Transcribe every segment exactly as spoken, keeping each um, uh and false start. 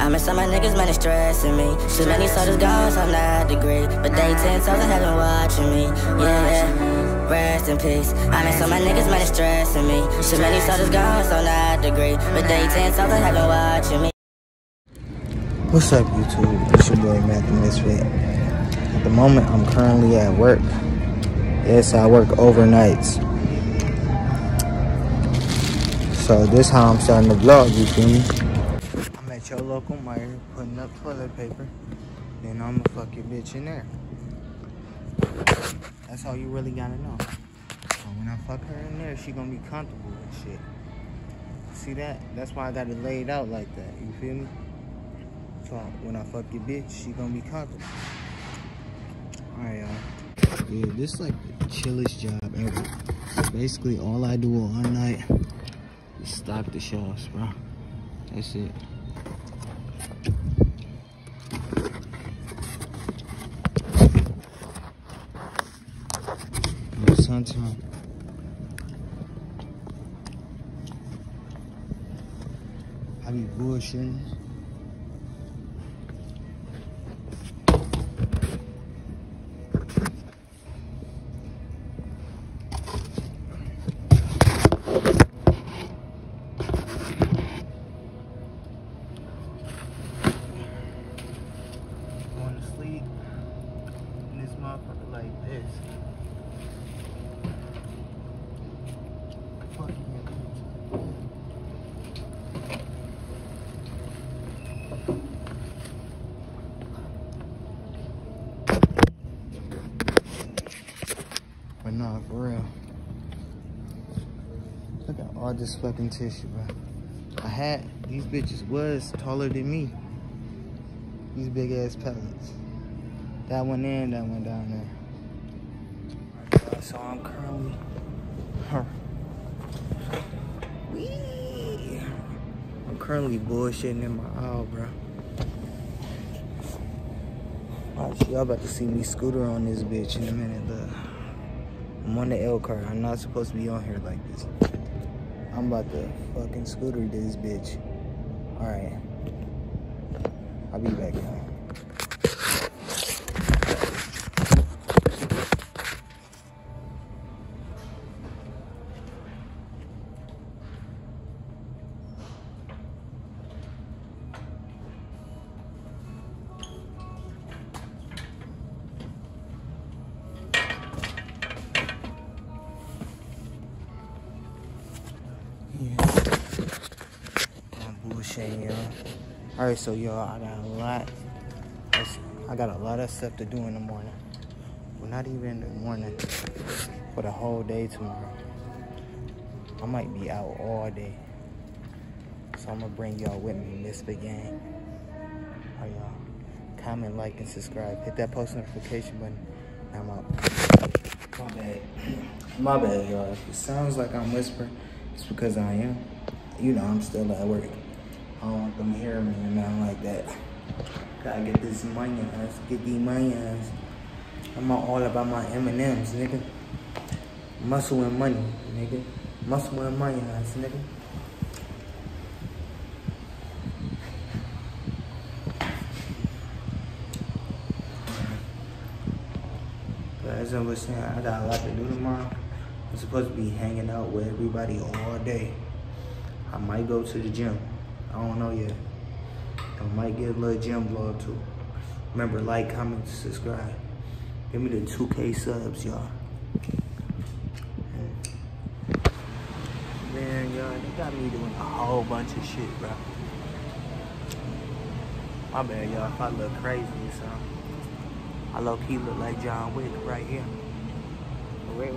I miss some of my niggas, man, it's stressing me. Too many soldiers gone, so I'm not degree. But they ten toes in heaven watching me. Yeah, yeah, rest in peace. I miss some of my niggas, man, it's stressing me. Too many soldiers gone, so I'm not degree. But they ten toes in heaven watching me. What's up, YouTube? It's your boy, Matt the Misfit. At the moment, I'm currently at work. Yes, I work overnights. So this how I'm starting the vlog, you feel me? I'm at your local Meijer putting up toilet paper. Then I'ma fuck your bitch in there. That's all you really gotta know. So when I fuck her in there, she gonna be comfortable and shit. See that? That's why I got it laid out like that, you feel me? So when I fuck your bitch, she gonna be comfortable. Alright, y'all. Yeah, this is like the chillest job ever. Basically, all I do all night is stock the shelves, bro. That's it. Sometimes I be bullshitting. Going to sleep in this motherfucker like this. But nah, for real. Look at all this fucking tissue, bro. I had, these bitches was taller than me. These big ass pellets. That one in, that one down there. So I'm currently, huh. Wee. I'm currently bullshitting in my aisle, bro. Watch, y'all about to see me scooter on this bitch in a minute, look. I'm on the L car. I'm not supposed to be on here like this. I'm about to fucking scooter this bitch. Alright. I'll be back, y'all. Y'all. All right, so y'all, I got a lot. I got a lot of stuff to do in the morning. Well, not even in the morning, for the whole day tomorrow. I might be out all day, so I'm gonna bring y'all with me in this big game. All right, y'all, comment, like, and subscribe. Hit that post notification button. I'm out. My bad. My bad, y'all. If it sounds like I'm whispering, it's because I am. You know, I'm still at work. I don't want them hearing me or nothing like that. Gotta get this money, ass. Get these money, ass. I'm all about my M and M's, nigga. Muscle and money, nigga. Muscle and money, ass, nigga. But as I was saying, I got a lot to do tomorrow. I'm supposed to be hanging out with everybody all day. I might go to the gym. I don't know yet. I might get a little gym vlog too. Remember, like, comment, subscribe. Give me the two K subs, y'all. Man, y'all, they got me doing a whole bunch of shit, bro. My bad, y'all, if I look crazy or something. I low-key look like John Wick right here. For real.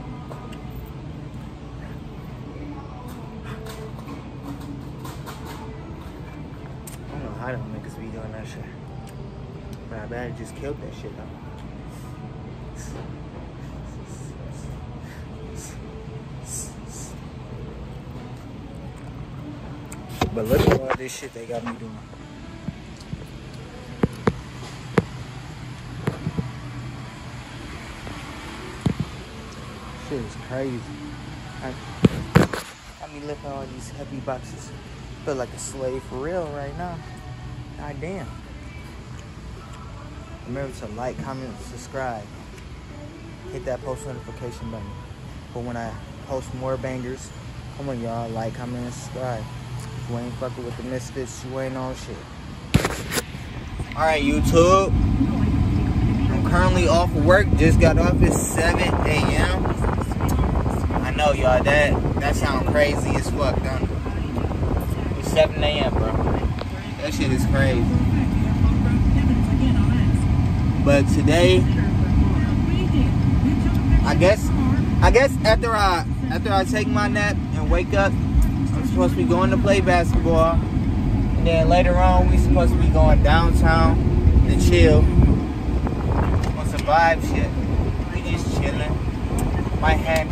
I don't niggas be doing that shit. But I better just killed that shit though. But look at all this shit they got me doing. Shit is crazy. I, I be lifting all these heavy boxes. Feel like a slave for real right now. God damn. Remember to like, comment, subscribe. Hit that post notification button. But when I post more bangers, come on y'all, like, comment, and subscribe. If you ain't fucking with the Misfits, you ain't on shit. Alright, YouTube. I'm currently off of work. Just got off at seven A M I know y'all, that that sound crazy as fuck, don't it? It's seven A M bro. That shit is crazy. But today, I guess, I guess after I after I take my nap and wake up, I'm supposed to be going to play basketball, and then later on we supposed to be going downtown to chill on some vibe shit. We just chilling. Might have,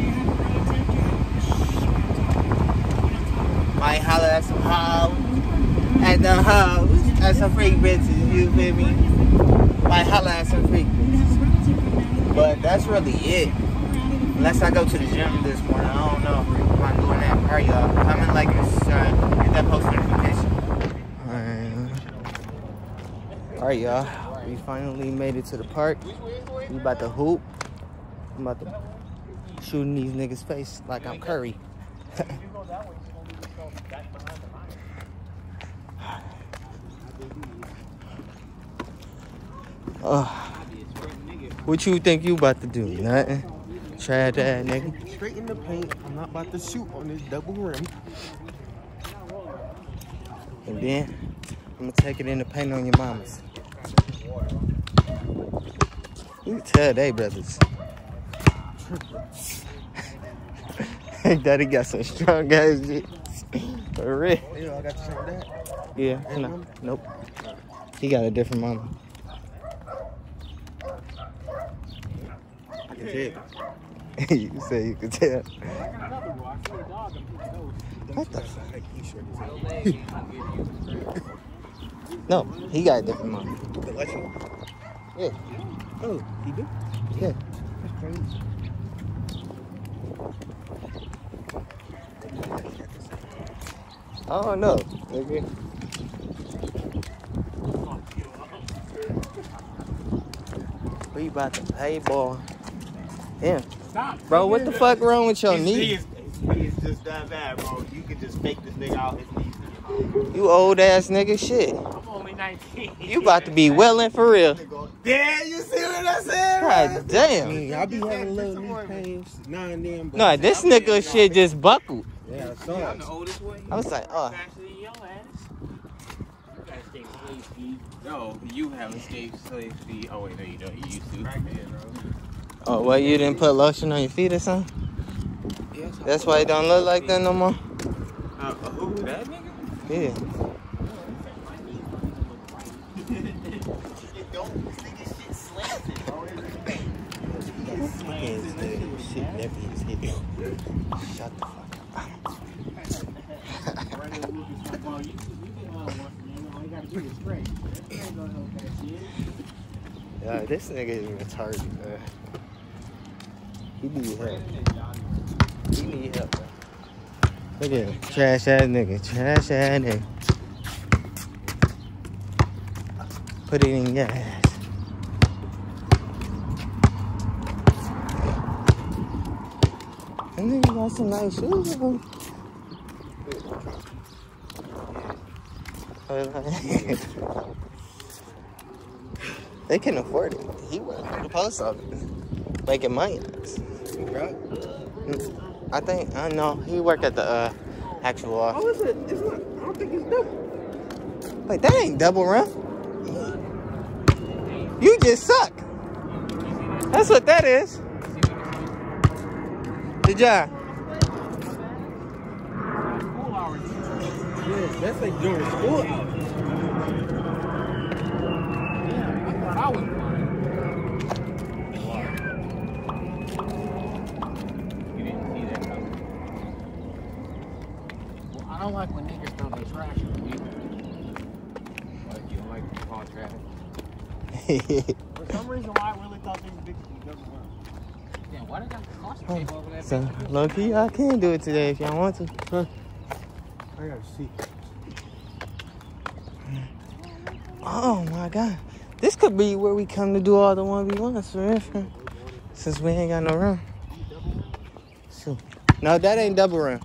might holler at some hoes, at the hoes, at some freak bitches. You feel me? Might holler at some freak bitches. But that's really it. Unless I go to the gym this morning, I don't know if I'm doing that. Alright, y'all. Comment, like, and subscribe. Hit that post notification. Alright. Alright, y'all. We finally made it to the park. We about to hoop. I'm about to shoot in these niggas' face like I'm Curry. uh, what you think you about to do? Nothing. Try that, nigga. Straight in the paint. I'm not about to shoot on this double rim. And then I'm gonna take it in the paint on your mamas. You can tell they brothers. Daddy got some strong ass shit. For real. Yeah, I got the same dad. Yeah, no, nope. He got a different mama. I can tell. You say you could tell. What the fuck? No, he got a different mama. Yeah. Oh, he do? Yeah. That's crazy. I don't know, nigga. We about to play ball. Damn. Stop. Bro, what the fuck wrong with your His knee? knee is, his knee is just that bad, bro. You could just fake this nigga out his knees. You old ass nigga shit. I'm only nineteen. You about to be welling for real. Yeah, you see what I said? God damn. I mean, I be having little knee pains now and then. But No, this nigga shit just buckled. yeah, I saw I'm it. the oldest one. I was like, oh. Faster than your ass. You gotta stay slave speed. No, you have escaped slave speed. Oh, wait, no, you don't. You used to. Oh, well, you didn't put lotion on your feet or something? That's why it don't look like that no more? Uh, who? That nigga? Yeah. Shit never hits hit. Shut the fuck up. Yeah, this nigga is retarded, man. He need help. He need help, man. Look at him. Trash ass nigga. Trash ass nigga. Put it in your ass. That nigga got some nice shoes on. They can afford it. He went to the post office making money. I think, I know, he worked at the uh, actual office. Oh, is it? It's not. I don't think it's double. Wait, that ain't double rim. You just suck. That's what that is. Good job. Yeah, that's like during school hours. I was blind. You didn't see that coming. Well, I don't like when niggas throw their trash on me. Like, you don't like to call trash. For some reason, why I really thought these bitches would double run. Yeah, why they got the caution tape over that So, bitch? low key, I can do it today if y'all want to. Huh? I gotta see. Oh my God. This could be where we come to do all the one v ones for real, for real. Since we ain't got no room. So, no, that ain't double rim.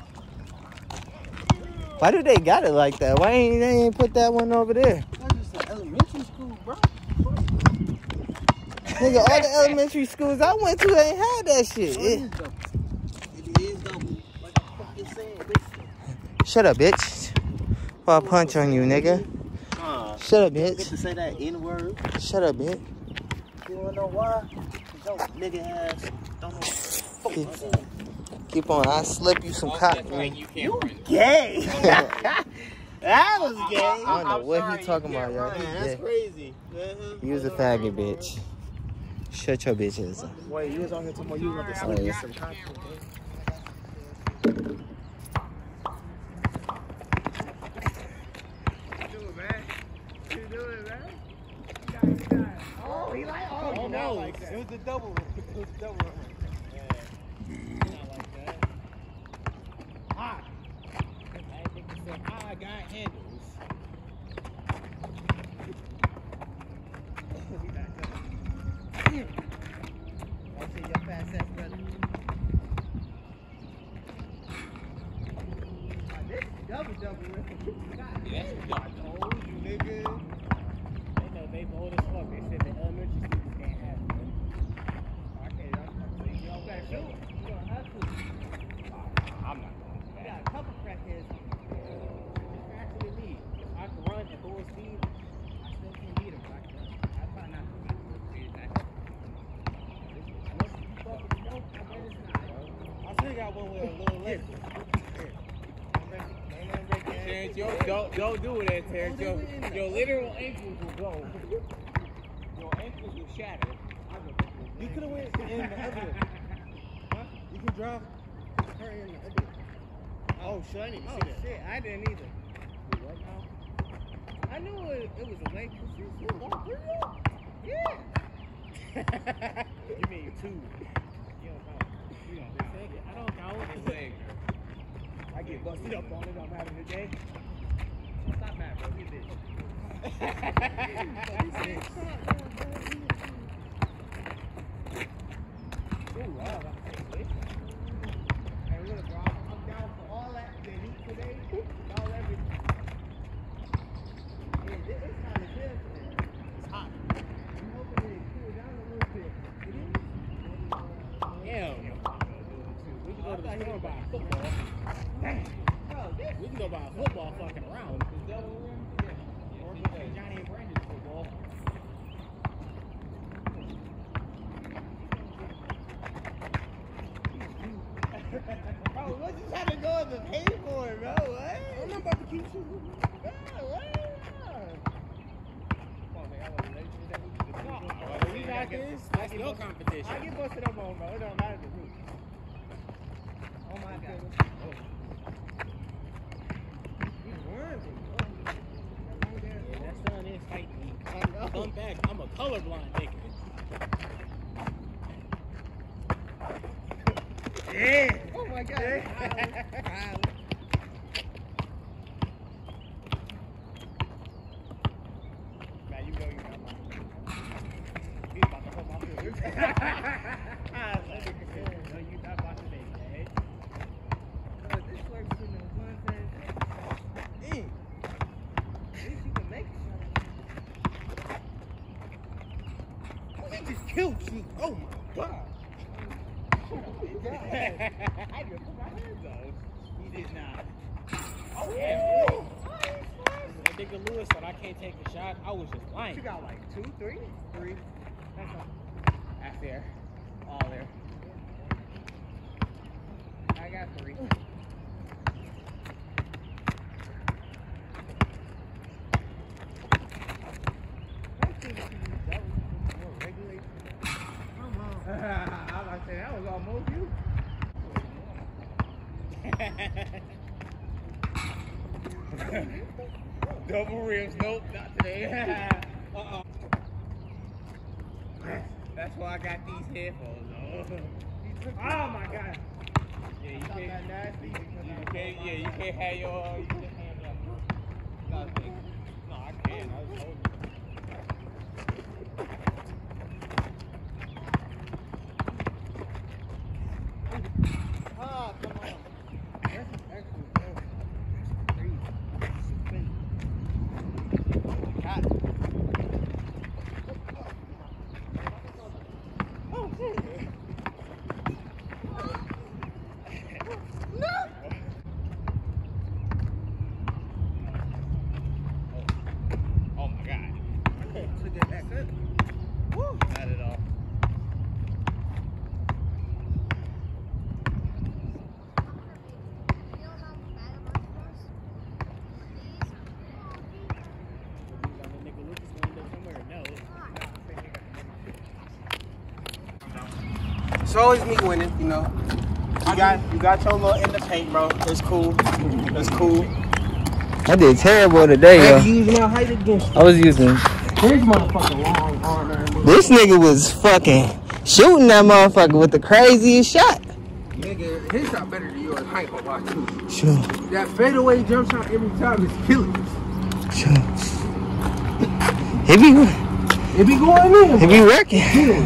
Why do they got it like that? Why ain't they ain't put that one over there? That's just an elementary school, bro. Nigga, all the elementary schools I went to ain't had that shit. It It- is double. It is double. Like I fucking said, bitch. Shut up, bitch. Or I'll punch on you, nigga. Uh, Shut up, you get bitch. to say that N-word. Shut up, bitch. You wanna know why? Cause your nigga ass don't know what the fuck I said. Keep on. I'll slip you some cock, man. You can't run. Gay. That was gay. I don't know what he talking about, y'all. Man, He that's gay. crazy. Uh-huh. He was a faggot, bitch. Shut your bitch ass up. Wait, you was on here talking about you was about to Oh, slip yeah. some content. Oh, he like, oh, Oh, no. no. It was a double. It was a double. Not like that. Hot. I think he said, I got handles. I see your fast ass brother. This double double. Yeah, that's dark. Told you, nigga. They know they bold as fuck. They said the elementary students can't have it. I can't. I'm you don't gotta shoot. You don't have to. I'm not going to that. Got a couple crackheads. It's faster than me. If I can run at full speed, I still can't beat him. But I can run. I try not to beat him. Unless you fucking know, I bet it's not. I still got one with a little lip. Terrence, yo, don't, don't do that, Terrence. Your, your literal ankles will go. Your ankles will shatter. You could have went in the other. Huh? You can drive her in the other. Oh shit, I didn't even Oh, see that. shit, I didn't either. What now? I knew it, it was a lake. She was walk through it. Yeah. You mean two. You don't count. You don't count. I don't count. It's leg. I get busted up on it, I'm having a day. Stop that, bro. You bitch. Ooh, wow, that's a switch. Hey, look, bro. I'm down for all that. The heat today. All everything. Yeah, this is kind of good today. It's hot. I'm hoping it cool down a little bit. It is? Hell no. We can go to the store and buy a football. Dang. Bro, this, we can go buy a football fucking around. Is that what we're in? Yeah. Or we can play Johnny and Brandon's football. Bro, what you trying to go in the pay for it, bro? What? I'm not about to keep shooting. Bro, what? Come on, man. I wasn't ready for that. No, we got this. That's no competition. I get busted up on, bro. It don't matter to me. Oh my god. He's worthy. Yeah, that son is fighting me. I know. Come back. I'm a colorblind nigga. Yeah. Oh my god. Yeah. Man, you know you got my. He's about to hold my foot. No, you not about to make that. Oh, this works in the one thing. Mm. At least you can make it. Oh, he just killed you. Oh my god. I just put my hands on. He did not. Oh, yeah. That nigga Lewis said I can't take a shot. I was just lying. You got like two, three? Three. That's all. That's there. All there. I got three. I was like, that was almost you. Double rims. Nope, not today. uh-uh. That's why I got these headphones on. Oh my god. Yeah, you Talk can't, that nasty. you can't, yeah, you can't have your, uh, you can't have your, no, I think- no, I can, I was holding get back up. Woo. Not at all. It's always me winning, you know. You got you got your little in the paint, bro. It's cool. It's cool. I did terrible today, I yo. ain't using my height against you. I was using. Here's motherfucking long arm. man. This nigga was fucking shooting that motherfucker with the craziest shot. Nigga, his shot better than yours. I ain't gonna lie to you. Sure, That fadeaway jump shot every time is killing us. sure. He be, It be going in. he be working.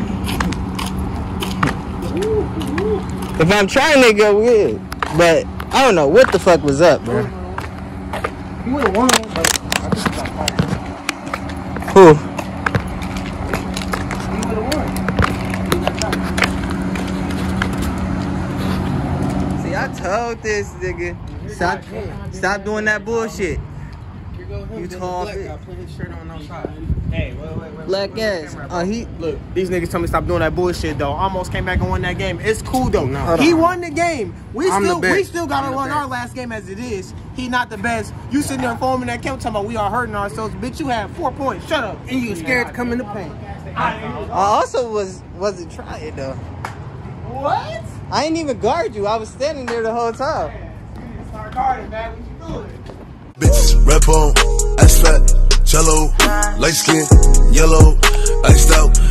If I'm trying to go good, but I don't know what the fuck was up, bro. He would have won, but I think he got fired. Who? He would have won. He got tired. See, I told this nigga, stop, stop doing that bullshit. Here go him. You then tall the black bitch. guy put his shirt on outside. Hey, wait, wait, wait. Black ass. Oh, he. Look, these niggas tell me stop doing that bullshit though. Almost came back and won that game. It's cool though. No. He Hold on. won the game. We I'm the still best. we still gotta I'm the run our best. last game as it is. He not the best. You sitting there foaming that camp talking about we are hurting ourselves. Bitch, you had four points. Shut up. And you scared to come in the paint. I also was wasn't trying though. What? I ain't even guard you. I was standing there the whole time. Start guarding, man. What you doing? Bitches, rap on, ass fat, cello, light skin, yellow, iced out,